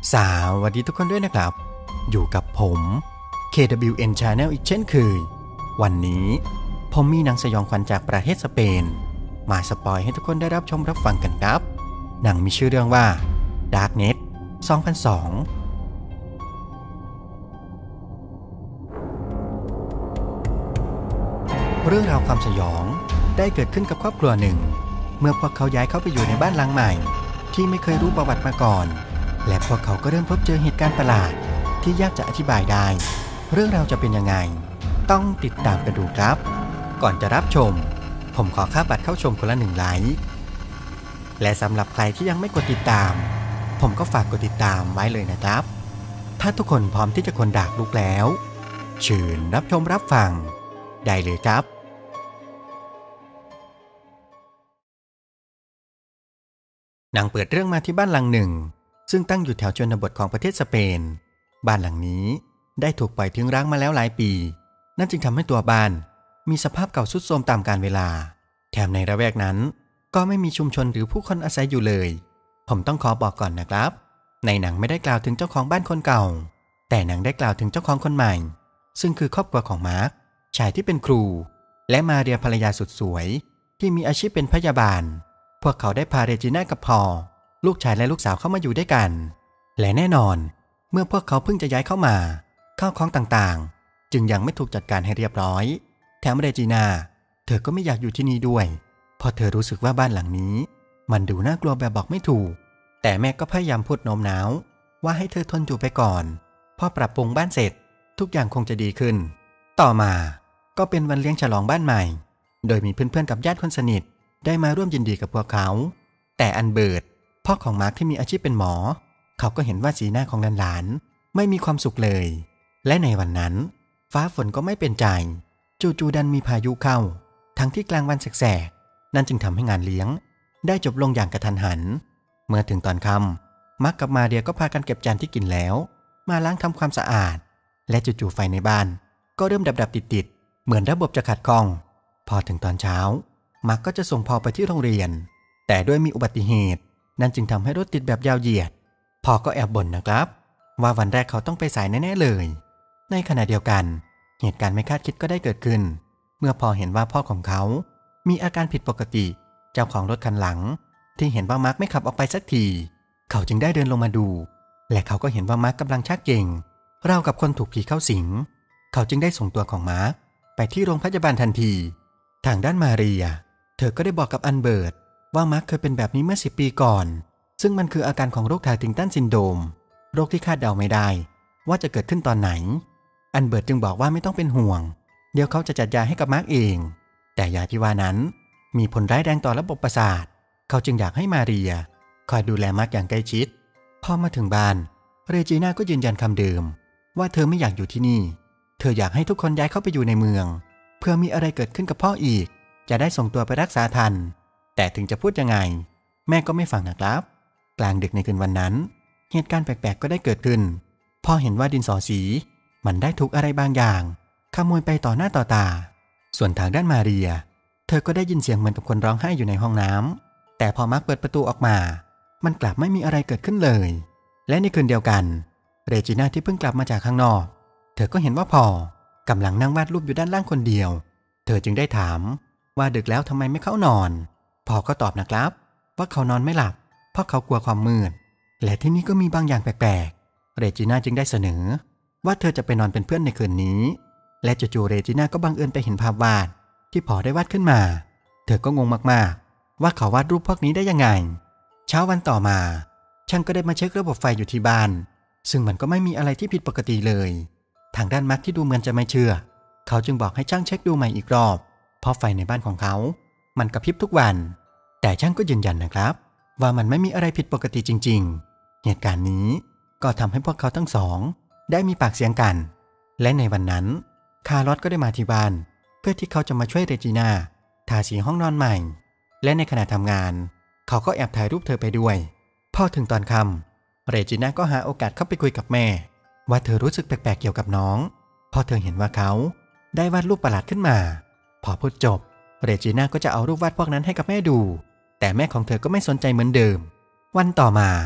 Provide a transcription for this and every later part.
สวัสดีทุกคนด้วยนะครับอยู่กับผม KWN Channel อีกเช่นเคยวันนี้ผมมีหนังสยองขวัญจากประเทศสเปนมาสปอยให้ทุกคนได้รับชมรับฟังกันครับหนังมีชื่อเรื่องว่า Darknet 2002เรื่องราวความสยองได้เกิดขึ้นกับครอบครัวหนึ่งเมื่อพวกเขาย้ายเข้าไปอยู่ในบ้านหลังใหม่ที่ไม่เคยรู้ประวัติมาก่อนและพวกเขาก็เริ่มพบเจอเหตุการณ์ประหลาดที่ยากจะอธิบายได้เรื่องราวจะเป็นยังไงต้องติดตามกันดูครับก่อนจะรับชมผมขอค่าบัตรเข้าชมคนละ1 ไลค์และสำหรับใครที่ยังไม่กดติดตามผมก็ฝากกดติดตามไว้เลยนะครับถ้าทุกคนพร้อมที่จะคนดากลุกแล้วเชิญรับชมรับฟังได้เลยครับหนังเปิดเรื่องมาที่บ้านหลังหนึ่งซึ่งตั้งอยู่แถวชนบทของประเทศสเปนบ้านหลังนี้ได้ถูกปล่อยทิ้งร้างมาแล้วหลายปีนั่นจึงทำให้ตัวบ้านมีสภาพเก่าทรุดโทรมตามกาลเวลาแถมในระแวกนั้นก็ไม่มีชุมชนหรือผู้คนอาศัยอยู่เลยผมต้องขอบอกก่อนนะครับในหนังไม่ได้กล่าวถึงเจ้าของบ้านคนเก่าแต่หนังได้กล่าวถึงเจ้าของคนใหม่ซึ่งคือครอบครัวของมาร์คชายที่เป็นครูและมาเรียภรรยาสุดสวยที่มีอาชีพเป็นพยาบาลพวกเขาได้พาเรจิน่ากับพอลูกชายและลูกสาวเข้ามาอยู่ด้วยกันและแน่นอนเมื่อพวกเขาเพิ่งจะย้ายเข้ามาข้าวของต่างๆจึงยังไม่ถูกจัดการให้เรียบร้อยแถมเรจิน่าเธอก็ไม่อยากอยู่ที่นี่ด้วยเพราะเธอรู้สึกว่าบ้านหลังนี้มันดูน่ากลัวแบบบอกไม่ถูกแต่แม่ก็พยายามพูดโน้มน้าวว่าให้เธอทนอยู่ไปก่อนพอปรับปรุงบ้านเสร็จทุกอย่างคงจะดีขึ้นต่อมาก็เป็นวันเลี้ยงฉลองบ้านใหม่โดยมีเพื่อนๆกับญาติคนสนิทได้มาร่วมยินดีกับพวกเขาแต่อันเบิร์ตพ่อของมาร์คที่มีอาชีพเป็นหมอเขาก็เห็นว่าสีหน้าของหลานๆไม่มีความสุขเลยและในวันนั้นฟ้าฝนก็ไม่เป็นใจจู่ๆดันมีพายุเข้าทั้งที่กลางวันแสกๆนั่นจึงทำให้งานเลี้ยงได้จบลงอย่างกระทันหันเมื่อถึงตอนค่ำมาร์คกับมาเรียก็พากันเก็บจานที่กินแล้วมาล้างทำความสะอาดและจู่ๆไฟในบ้านก็เริ่มดับๆติดๆเหมือนระบบจะขัดข้องพอถึงตอนเช้ามาร์คก็จะส่งพอไปที่โรงเรียนแต่ด้วยมีอุบัติเหตุนั่นจึงทำให้รถติดแบบยาวเหยียดพ่อก็แอบบ่นนะครับว่าวันแรกเขาต้องไปสายแน่ๆเลยในขณะเดียวกันเหตุการณ์ไม่คาดคิดก็ได้เกิดขึ้นเมื่อพ่อเห็นว่าพ่อของเขามีอาการผิดปกติเจ้าของรถคันหลังที่เห็นว่ามาร์คไม่ขับออกไปสักทีเขาจึงได้เดินลงมาดูและเขาก็เห็นว่ามาร์คกำลังชักเกร็งราวกับคนถูกผีเข้าสิงเขาจึงได้ส่งตัวของมาร์คไปที่โรงพยาบาลทันทีทางด้านมาเรียเธอก็ได้บอกกับอันเบิร์ตว่ามาร์คเคยเป็นแบบนี้เมื่อ10 ปีก่อนซึ่งมันคืออาการของโรคทาร์ติงตันซินโดรมโรคที่คาดเดาไม่ได้ว่าจะเกิดขึ้นตอนไหนอันเบิร์ตจึงบอกว่าไม่ต้องเป็นห่วงเดี๋ยวเขาจะจัดยาให้กับมาร์คเองแต่ยาที่ว่านั้นมีผลร้ายแรงต่อระบบประสาทเขาจึงอยากให้มาเรียคอยดูแลมาร์คอย่างใกล้ชิดพอมาถึงบ้านเรจิน่าก็ยืนยันคำเดิมว่าเธอไม่อยากอยู่ที่นี่เธออยากให้ทุกคนย้ายเข้าไปอยู่ในเมืองเพื่อมีอะไรเกิดขึ้นกับพ่ออีกจะได้ส่งตัวไปรักษาทันแต่ถึงจะพูดยังไงแม่ก็ไม่ฟังนะครับกลางดึกในคืนวันนั้นเหตุการณ์แปลกๆก็ได้เกิดขึ้นพ่อเห็นว่าดินสอสีมันได้ถูกอะไรบางอย่างขโมยไปต่อหน้าต่อตาส่วนทางด้านมาเรียเธอก็ได้ยินเสียงเหมือนกับคนร้องไห้อยู่ในห้องน้ำแต่พอมาร์คเปิดประตูออกมามันกลับไม่มีอะไรเกิดขึ้นเลยและในคืนเดียวกันเรจิน่าที่เพิ่งกลับมาจากข้างนอกเธอก็เห็นว่าพ่อกำลังนั่งวาดรูปอยู่ด้านล่างคนเดียวเธอจึงได้ถามว่าดึกแล้วทำไมไม่เข้านอนพ่อก็ตอบนะครับว่าเขานอนไม่หลับเพราะเขากลัวความมืดและที่นี่ก็มีบางอย่างแปลกๆเรจิน่าจึงได้เสนอว่าเธอจะไปนอนเป็นเพื่อนในคืนนี้และจู่ๆเรจิน่าก็บังเอิญไปเห็นภาพวาดที่พ่อได้วาดขึ้นมาเธอก็งงมากๆว่าเขาวาดรูปพวกนี้ได้ยังไงเช้าวันต่อมาช่างก็ได้มาเช็คระบบไฟอยู่ที่บ้านซึ่งมันก็ไม่มีอะไรที่ผิดปกติเลยทางด้านมาร์คที่ดูเหมือนจะไม่เชื่อเขาจึงบอกให้ช่างเช็คดูใหม่อีกรอบเพราะไฟในบ้านของเขามันกระพริบทุกวันแต่ช่างก็ยืนยันนะครับว่ามันไม่มีอะไรผิดปกติจริงๆเหตุการณ์นี้ก็ทำให้พวกเขาทั้งสองได้มีปากเสียงกันและในวันนั้นคาร์ลอตก็ได้มาที่บ้านเพื่อที่เขาจะมาช่วยเรจิน่าทาสีห้องนอนใหม่และในขณะทำงานเขาก็แอบถ่ายรูปเธอไปด้วยพอถึงตอนค่ำเรจิน่าก็หาโอกาสเข้าไปคุยกับแม่ว่าเธอรู้สึกแปลกๆเกี่ยวกับน้องพอเธอเห็นว่าเขาได้วาดรูปประหลาดขึ้นมาพอพูดจบเรจิน่าก็จะเอารูปวาดพวกนั้นให้กับแม่ดูแต่แม่ของเธอก็ไม่สนใจเหมือนเดิมวันต่อมา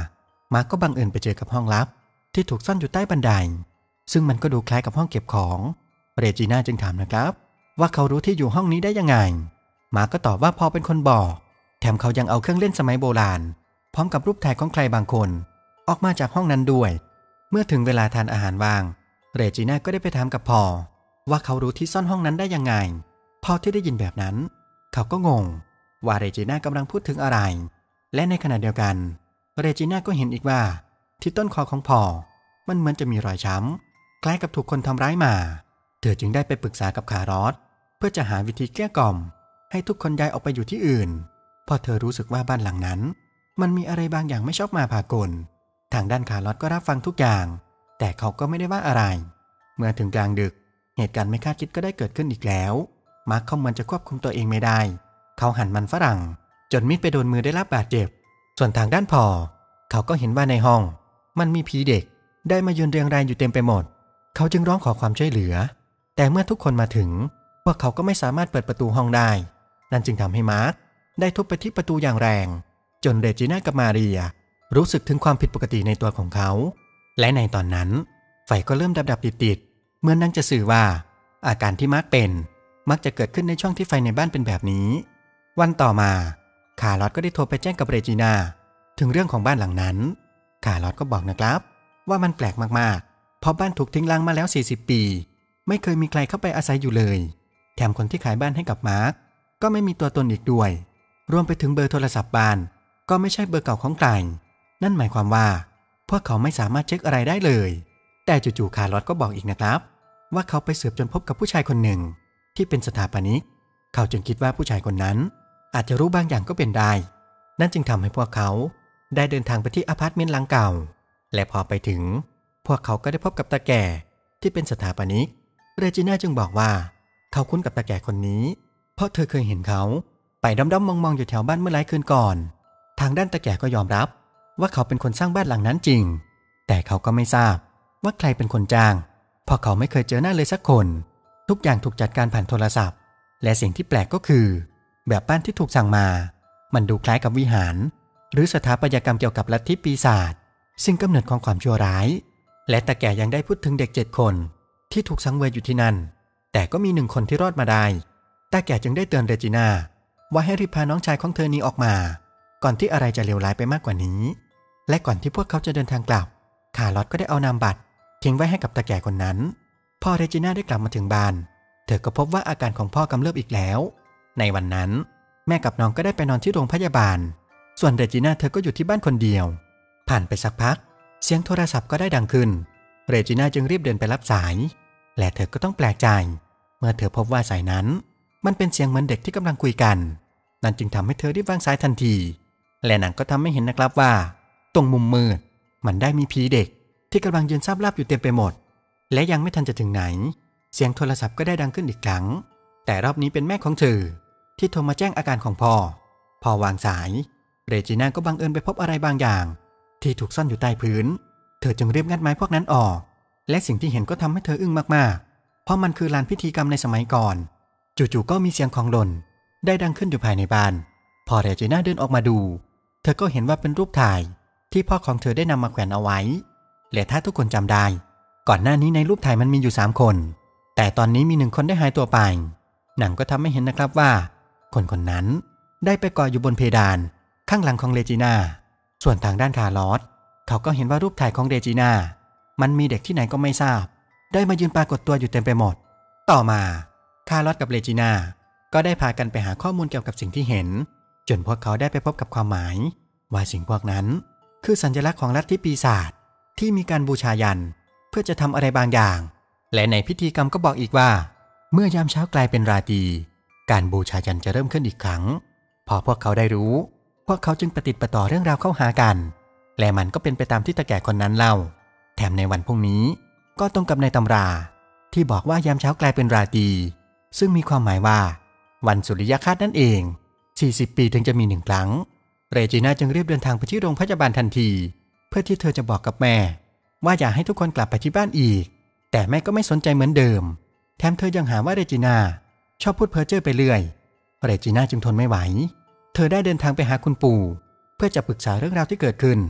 มาร์กก็บังเอิญไปเจอกับห้องลับที่ถูกซ่อนอยู่ใต้บันไดซึ่งมันก็ดูคล้ายกับห้องเก็บของเรจิน่าจึงถามนะครับว่าเขารู้ที่อยู่ห้องนี้ได้ยังไงมาร์กก็ตอบว่าพอเป็นคนบอกแถมเขายังเอาเครื่องเล่นสมัยโบราณพร้อมกับรูปถ่ายของใครบางคนออกมาจากห้องนั้นด้วยเมื่อถึงเวลาทานอาหารว่างเรจิน่าก็ได้ไปถามกับพอว่าเขารู้ที่ซ่อนห้องนั้นได้ยังไงพอที่ได้ยินแบบนั้นเขาก็งงว่าเรจิน่ากำลังพูดถึงอะไรและในขณะเดียวกันเรจิน่าก็เห็นอีกว่าที่ต้นคอของพอมันเหมือนจะมีรอยช้ำคล้ายกับถูกคนทำร้ายมาเธอจึงได้ไปปรึกษากับคารอสเพื่อจะหาวิธีเกลี้ยกล่อมให้ทุกคนย้ายออกไปอยู่ที่อื่นเพราะเธอรู้สึกว่าบ้านหลังนั้นมันมีอะไรบางอย่างไม่ชอบมาพากลทางด้านคารอสก็รับฟังทุกอย่างแต่เขาก็ไม่ได้ว่าอะไรเมื่อถึงกลางดึกเหตุการณ์ไม่คาดคิดก็ได้เกิดขึ้นอีกแล้วมาร์คเขาเหมือนจะควบคุมตัวเองไม่ได้เขาหั่นมันฝรั่งจนมีดไปโดนมือได้รับบาดเจ็บส่วนทางด้านพอเขาก็เห็นว่าในห้องมันมีผีเด็กได้มายืนเรียงรายอยู่เต็มไปหมดเขาจึงร้องขอความช่วยเหลือแต่เมื่อทุกคนมาถึงพวกเขาก็ไม่สามารถเปิดประตูห้องได้นั่นจึงทำให้มาร์คได้ทุบไปที่ประตูอย่างแรงจนเรจิน่ากับมาเรียรู้สึกถึงความผิดปกติในตัวของเขาและในตอนนั้นไฟก็เริ่มดับติดเมื่อนั่งจะสื่อว่าอาการที่มาร์คเป็นมักจะเกิดขึ้นในช่วงที่ไฟในบ้านเป็นแบบนี้วันต่อมาคาร์ลอตก็ได้โทรไปแจ้งกับเรจิน่าถึงเรื่องของบ้านหลังนั้นคาร์ลอตก็บอกนะครับว่ามันแปลกมากๆเพราะบ้านถูกทิ้งร้างมาแล้ว40 ปีไม่เคยมีใครเข้าไปอาศัยอยู่เลยแถมคนที่ขายบ้านให้กับมาร์คก็ไม่มีตัวตนอีกด้วยรวมไปถึงเบอร์โทรศัพท์บ้านก็ไม่ใช่เบอร์เก่าของใครนั่นหมายความว่าพวกเขาไม่สามารถเช็คอะไรได้เลยแต่จู่ๆคาร์ลอตก็บอกอีกนะครับว่าเขาไปสืบจนพบกับผู้ชายคนหนึ่งที่เป็นสถาปนิกเขาจึงคิดว่าผู้ชายคนนั้นอาจจะรู้บางอย่างก็เป็นได้นั่นจึงทำให้พวกเขาได้เดินทางไปที่อพาร์ตเมนต์หลังเก่าและพอไปถึงพวกเขาก็ได้พบกับตาแก่ที่เป็นสถาปนิกเรจิน่าจึงบอกว่าเขาคุ้นกับตาแก่คนนี้เพราะเธอเคยเห็นเขาไปด้อมๆมองๆอยู่แถวบ้านเมื่อหลายคืนก่อนทางด้านตาแก่ก็ยอมรับว่าเขาเป็นคนสร้างบ้านหลังนั้นจริงแต่เขาก็ไม่ทราบว่าใครเป็นคนจ้างเพราะเขาไม่เคยเจอหน้าเลยสักคนทุกอย่างถูกจัดการผ่านโทรศัพท์และสิ่งที่แปลกก็คือแบบบ้านที่ถูกสั่งมามันดูคล้ายกับวิหารหรือสถาปัตยกรรมเกี่ยวกับลัทธิปีศาจซึ่งกำเนิดของความชั่วร้ายและตาแก่ยังได้พูดถึงเด็ก7 คนที่ถูกสังเวยอยู่ที่นั่นแต่ก็มี1 คนที่รอดมาได้ตาแก่จึงได้เตือนเรจิน่าว่าให้รีบพาน้องชายของเธอนี้ออกมาก่อนที่อะไรจะเลวร้ายไปมากกว่านี้และก่อนที่พวกเขาจะเดินทางกลับคาร์ลอตก็ได้เอานามบัตรทิ้งไว้ให้กับตาแก่คนนั้นพอเรจิน่าได้กลับมาถึงบ้านเธอก็พบว่าอาการของพ่อกำเริบอีกแล้วในวันนั้นแม่กับน้องก็ได้ไปนอนที่โรงพยาบาลส่วนเรจิน่าเธอก็อยู่ที่บ้านคนเดียวผ่านไปสักพักเสียงโทรศัพท์ก็ได้ดังขึ้นเรจิน่าจึงรีบเดินไปรับสายและเธอก็ต้องแปลกใจเมื่อเธอพบว่าสายนั้นมันเป็นเสียงเหมือนเด็กที่กำลังคุยกันนั่นจึงทำให้เธอรีบวางสายทันทีและหนังก็ทำให้เห็นนะครับว่าตรงมุมมืดมันได้มีผีเด็กที่กำลังยืนซับลาบอยู่เต็มไปหมดและยังไม่ทันจะถึงไหนเสียงโทรศัพท์ก็ได้ดังขึ้นอีกครั้งแต่รอบนี้เป็นแม่ของเธอที่โทรมาแจ้งอาการของพ่อพอวางสายเรจิน่าก็บังเอิญไปพบอะไรบางอย่างที่ถูกซ่อนอยู่ใต้พื้นเธอจึงรีบงัดไม้พวกนั้นออกและสิ่งที่เห็นก็ทำให้เธออึ้งมากๆเพราะมันคือลานพิธีกรรมในสมัยก่อนจู่ๆก็มีเสียงของหล่นได้ดังขึ้นอยู่ภายในบ้านพอเรจิน่าเดินออกมาดูเธอก็เห็นว่าเป็นรูปถ่ายที่พ่อของเธอได้นำมาแขวนเอาไว้และถ้าทุกคนจำได้ก่อนหน้านี้ในรูปถ่ายมันมีอยู่3 คนแต่ตอนนี้มี1 คนได้หายตัวไปหนังก็ทำให้เห็นนะครับว่าคนนั้นได้ไปเกาะอยู่บนเพดานข้างหลังของเรจิน่าส่วนทางด้านคาร์ลอสเขาก็เห็นว่ารูปถ่ายของเรจิน่ามันมีเด็กที่ไหนก็ไม่ทราบได้มายืนปรากฏตัวอยู่เต็มไปหมดต่อมาคาร์ลอสกับเรจิน่าก็ได้พากันไปหาข้อมูลเกี่ยวกับสิ่งที่เห็นจนพวกเขาได้ไปพบกับความหมายว่าสิ่งพวกนั้นคือสัญลักษณ์ของลัทธิปีศาจที่มีการบูชายันเพื่อจะทำอะไรบางอย่างและในพิธีกรรมก็บอกอีกว่าเมื่อยามเช้ากลายเป็นราตรีการบูชายันจะเริ่มขึ้นอีกครั้งพอพวกเขาได้รู้พวกเขาจึงประติดประต่อเรื่องราวเข้าหากันและมันก็เป็นไปตามที่ตาแก่คนนั้นเล่าแถมในวันพรุ่งนี้ก็ตรงกับในตำราที่บอกว่ายามเช้ากลายเป็นราตรีซึ่งมีความหมายว่าวันสุริยคราสนั่นเอง40 ปีถึงจะมี1 ครั้งเรจิน่าจึงรีบเดินทางไปที่โรงพยาบาลทันทีเพื่อที่เธอจะบอกกับแม่ว่าอยากให้ทุกคนกลับไปที่บ้านอีกแต่แม่ก็ไม่สนใจเหมือนเดิมแถมเธอยังหาว่าเรจิน่าชอบพูดเพ้อเจ้อไปเรื่อยเรจิน่าจึงทนไม่ไหวเธอได้เดินทางไปหาคุณปู่เพื่อจะปรึกษาเรื่องราวที่เกิดขึ้น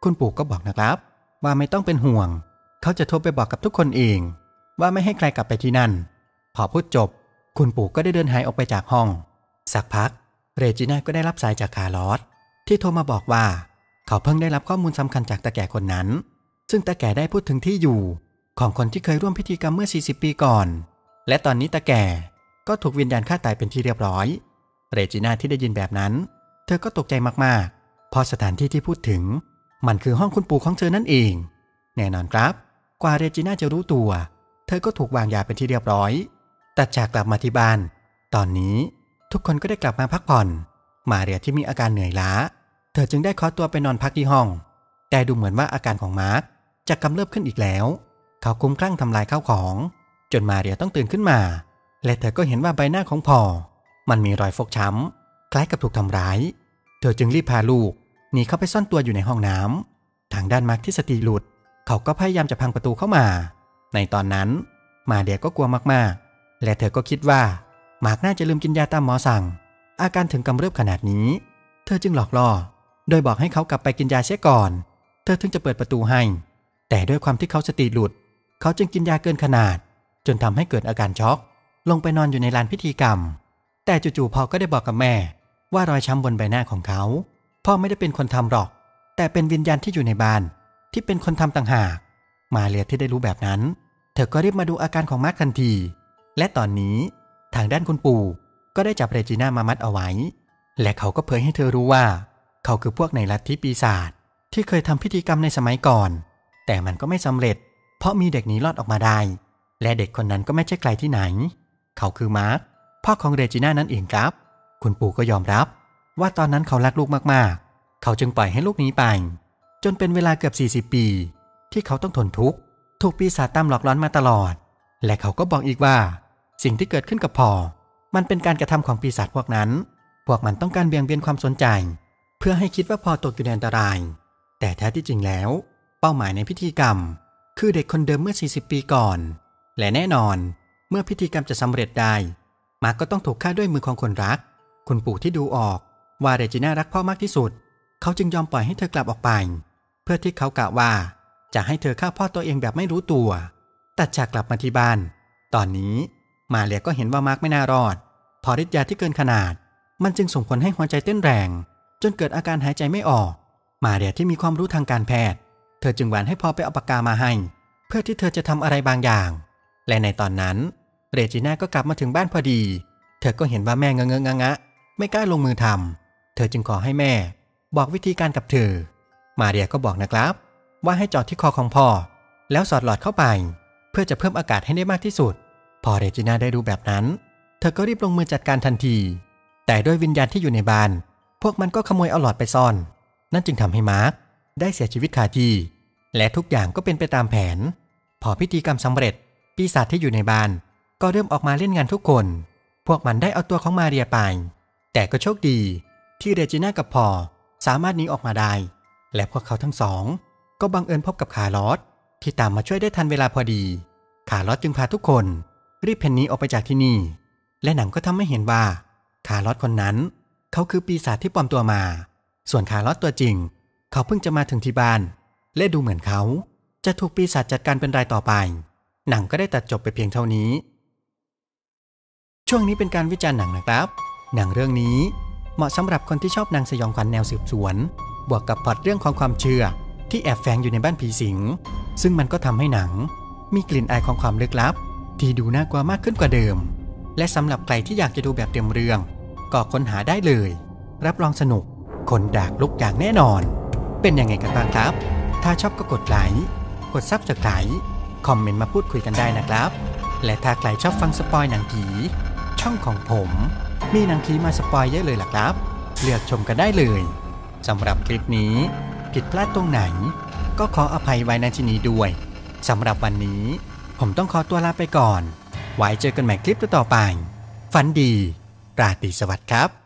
คุณปู่ก็บอกนะครับว่าไม่ต้องเป็นห่วงเขาจะโทรไปบอกกับทุกคนเองว่าไม่ให้ใครกลับไปที่นั่นพอพูดจบคุณปู่ก็ได้เดินหายออกไปจากห้องสักพักเรจิน่าก็ได้รับสายจากคาร์ลอสที่โทรมาบอกว่าเขาเพิ่งได้รับข้อมูลสำคัญจากตาแก่คนนั้นซึ่งตาแก่ได้พูดถึงที่อยู่ของคนที่เคยร่วมพิธีกรรมเมื่อ40 ปีก่อนและตอนนี้ตาแก่ก็ถูกวิญญาณฆ่าตายเป็นที่เรียบร้อยเรจิน่าที่ได้ยินแบบนั้นเธอก็ตกใจมากๆเพราะสถานที่ที่พูดถึงมันคือห้องคุณปู่ของเธอนั่นเองแน่นอนครับกว่าเรจิน่าจะรู้ตัวเธอก็ถูกวางยาเป็นที่เรียบร้อยตัดจากกลับมาที่บ้านตอนนี้ทุกคนก็ได้กลับมาพักผ่อนมาเรียที่มีอาการเหนื่อยล้าเธอจึงได้ขอตัวไปนอนพักที่ห้องแต่ดูเหมือนว่าอาการของมาร์คจะกำเริบขึ้นอีกแล้วเขาคลุ้มคลั่งทำลายข้าวของจนมาเรียต้องตื่นขึ้นมาและเธอก็เห็นว่าใบหน้าของพอมันมีรอยฟกช้ำคล้ายกับถูกทำร้ายเธอจึงรีบพาลูกหนีเข้าไปซ่อนตัวอยู่ในห้องน้ำทางด้านมาร์คที่สติหลุดเขาก็พยายามจะพังประตูเข้ามาในตอนนั้นมาเรียก็กลัวมากๆและเธอก็คิดว่ามาร์คน่าจะลืมกินยาตามหมอสั่งอาการถึงกำเริบขนาดนี้เธอจึงหลอกล่อโดยบอกให้เขากลับไปกินยาเสียก่อนเธอถึงจะเปิดประตูให้แต่ด้วยความที่เขาสติหลุดเขาจึงกินยาเกินขนาดจนทำให้เกิดอาการช็อกลงไปนอนอยู่ในลานพิธีกรรมแต่จู่ๆพอก็ได้บอกกับแม่ว่ารอยช้ำบนใบหน้าของเขาพ่อไม่ได้เป็นคนทำหรอกแต่เป็นวิญญาณที่อยู่ในบ้านที่เป็นคนทำต่างหากมาเรียที่ได้รู้แบบนั้นเธอก็รีบมาดูอาการของมาร์คทันทีและตอนนี้ทางด้านคุณปู่ก็ได้จับเรจิน่ามามัดเอาไว้และเขาก็เผยให้เธอรู้ว่าเขาคือพวกในลัทธิปีศาจที่เคยทำพิธีกรรมในสมัยก่อนแต่มันก็ไม่สำเร็จเพราะมีเด็กหนีรอดออกมาได้และเด็กคนนั้นก็ไม่ใช่ใครที่ไหนเขาคือมาร์คพ่อของเรจิน่านั่นเองครับคุณปู่ก็ยอมรับว่าตอนนั้นเขารักลูกมากๆเขาจึงปล่อยให้ลูกหนีไปจนเป็นเวลาเกือบ40 ปีที่เขาต้องทนทุกข์ถูกปีศาจตามหลอกล่อมาตลอดและเขาก็บอกอีกว่าสิ่งที่เกิดขึ้นกับพ่อมันเป็นการกระทำของปีศาจพวกนั้นพวกมันต้องการเบี่ยงเบนความสนใจเพื่อให้คิดว่าพ่อตกอยู่ในอันตรายแต่แท้ที่จริงแล้วเป้าหมายในพิธีกรรมคือเด็กคนเดิมเมื่อ40 ปีก่อนและแน่นอนเมื่อพิธีกรรมจะสำเร็จได้มาร์คก็ต้องถูกฆ่าด้วยมือของคนรักคุณปู่ที่ดูออกว่าเรจิน่ารักพ่อมากที่สุดเขาจึงยอมปล่อยให้เธอกลับออกไปเพื่อที่เขากะว่าจะให้เธอฆ่าพ่อตัวเองแบบไม่รู้ตัวตัดฉากกลับมาที่บ้านตอนนี้มาเรียก็เห็นว่ามาร์คไม่น่ารอดพอฤทธิ์ยาที่เกินขนาดมันจึงส่งผลให้หัวใจเต้นแรงจนเกิดอาการหายใจไม่ออกมาเรียที่มีความรู้ทางการแพทย์เธอจึงหวานให้พ่อไปเอาปากกามาให้เพื่อที่เธอจะทำอะไรบางอย่างและในตอนนั้นเรจิน่าก็กลับมาถึงบ้านพอดีเธอก็เห็นว่าแม่เงอะงะไม่กล้าลงมือทำเธอจึงขอให้แม่บอกวิธีการกับเธอมาเรียก็บอกนะครับว่าให้จอดที่คอของพ่อแล้วสอดหลอดเข้าไปเพื่อจะเพิ่มอากาศให้ได้มากที่สุดพอเรจิน่าได้รู้แบบนั้นเธอก็รีบลงมือจัดการทันทีแต่ด้วยวิญญาณที่อยู่ในบ้านพวกมันก็ขโมยเอาหลอดไปซ่อนนั่นจึงทำให้มาร์คได้เสียชีวิตคาที่และทุกอย่างก็เป็นไปตามแผนพอพิธีกรรมสำเร็จปีศาจที่อยู่ในบ้านก็เริ่มออกมาเล่นงานทุกคนพวกมันได้เอาตัวของมาเรียไปแต่ก็โชคดีที่เรจิน่ากับพอสามารถหนีออกมาได้และพวกเขาทั้งสองก็บังเอิญพบกับคาร์ลอสที่ตามมาช่วยได้ทันเวลาพอดีคาร์ลอสจึงพาทุกคนรีบเพ่นหนีออกไปจากที่นี่และหนังก็ทำให้เห็นว่าคาร์ลอสคนนั้นเขาคือปีศาจที่ปลอมตัวมาส่วนคาร์ลอสตัวจริงเขาเพิ่งจะมาถึงที่บ้านและดูเหมือนเขาจะถูกปีศาจจัดการเป็นรายต่อไปหนังก็ได้ตัดจบไปเพียงเท่านี้ช่วงนี้เป็นการวิจารณ์หนังนะครับหนังเรื่องนี้เหมาะสำหรับคนที่ชอบหนังสยองขวัญแนวสืบสวนบวกกับพล็อตเรื่องของความเชื่อที่แอบแฝงอยู่ในบ้านผีสิงซึ่งมันก็ทำให้หนังมีกลิ่นอายของความลึกลับที่ดูน่ากลัวมากขึ้นกว่าเดิมและสำหรับใครที่อยากจะดูแบบเต็มเรื่องก็ค้นหาได้เลยรับรองสนุกคนดากลุกอย่างแน่นอนเป็นยังไงกันบ้างครับถ้าชอบก็กดไลค์กด Subscribe คอมเมนต์มาพูดคุยกันได้นะครับและถ้าใครชอบฟังสปอยหนังผีช่องของผมมีหนังผีมาสปอยเยอะเลยล่ะครับเลือกชมกันได้เลยสำหรับคลิปนี้ผิดพลาดตรงไหนก็ขออภัยไว้ณที่นี้ด้วยสำหรับวันนี้ผมต้องขอตัวลาไปก่อนไว้เจอกันใหม่คลิปต่อไปฝันดีราตรีสวัสดิ์ครับ